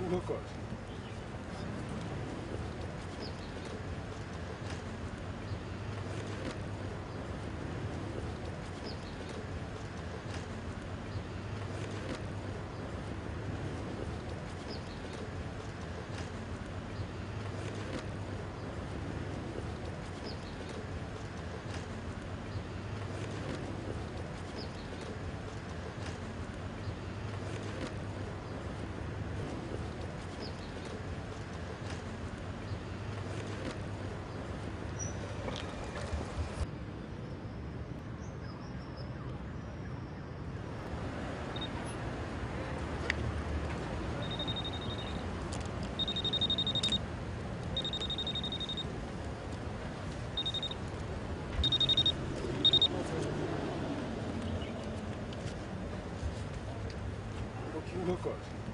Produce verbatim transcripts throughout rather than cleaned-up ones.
Look. Look.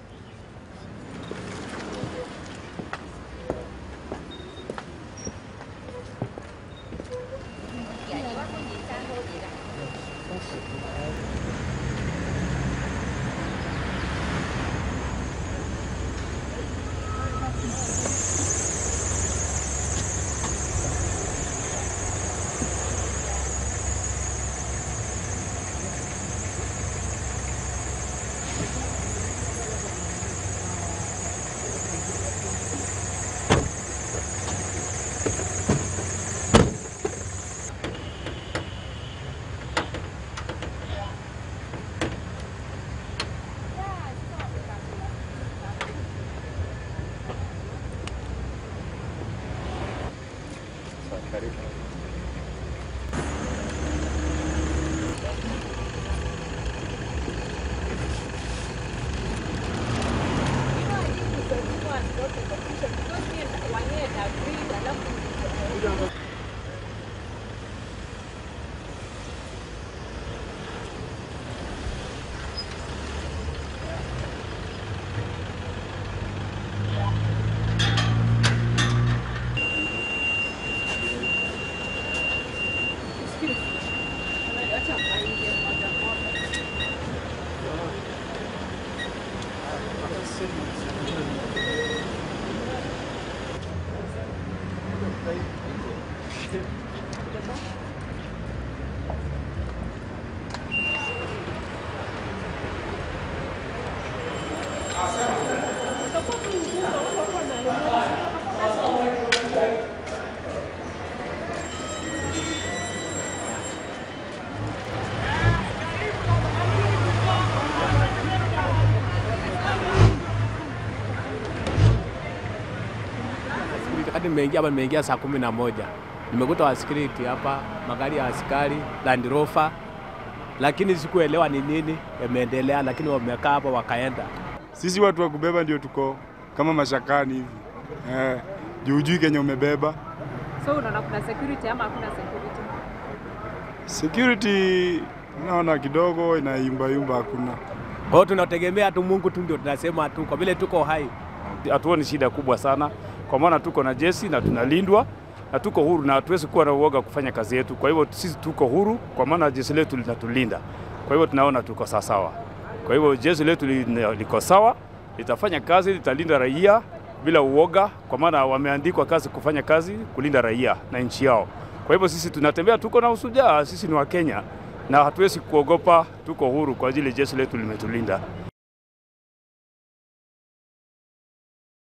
Hadi nimeingia hapa nimeingia saa kumi na moja. Nimekuta wasikiriti hapa, magari ya askari, Land Rover. Lakini sikuelewa ni nini yameendelea, lakini wamekaa hapa wakaenda. Sisi watu wa kubeba ndio tuko kama mashakani hivi. Eh, juu Kenya umebeba. So unaona kuna security ama hakuna security? Security naona kidogo inayumba yumba hakuna. Kwa hiyo tunategemea tu Mungu tu ndio tunasema tu kwa vile tuko hai. Hatuoni shida kubwa sana kwa maana tuko na jeshi na tunalindwa na tuko huru na hatuwezi kuwa na uoga kufanya kazi yetu. Kwa hivyo sisi tuko huru kwa maana jeshi letu linatulinda. Kwa hivyo tunaona tuko sawa. Kwa hivyo jeshi letu liko sawa, litafanya kazi, litalinda raia bila uoga kwa maana wameandikwa kazi kufanya kazi kulinda raia na nchi yao. Kwa hivyo sisi tunatembea tuko na usujaa, sisi ni wa Kenya na hatuwezi kuogopa, tuko huru kwa ajili jeshi letu limetulinda.